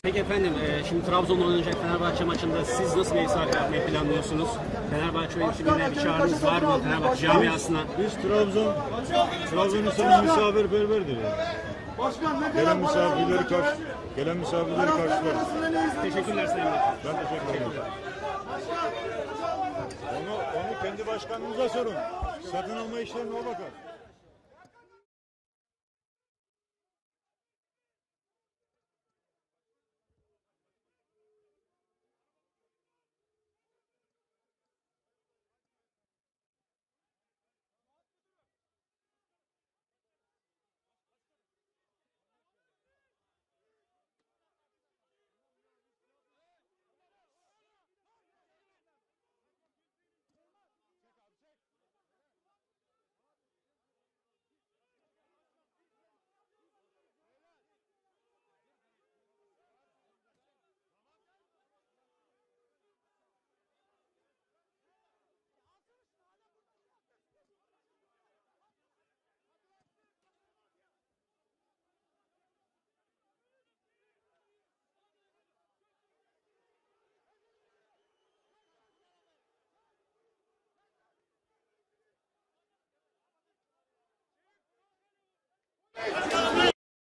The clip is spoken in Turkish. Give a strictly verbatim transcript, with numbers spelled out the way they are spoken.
Peki efendim, e, şimdi Trabzon'da oynanacak Fenerbahçe maçında siz nasıl bir misafir yapmayı planlıyorsunuz? Fenerbahçe yönetimine bir çağrınız var mı? Fenerbahçe camiasına? Biz Trabzon, Trabzon insanı misafirperverdir yani. Gelen misafirleri karşı, gelen misafirleri karşılarız. Teşekkürler Sayın Başkan. Ben teşekkür ederim. Onu, onu kendi başkanınıza sorun. Satın alma işlerine o bakar.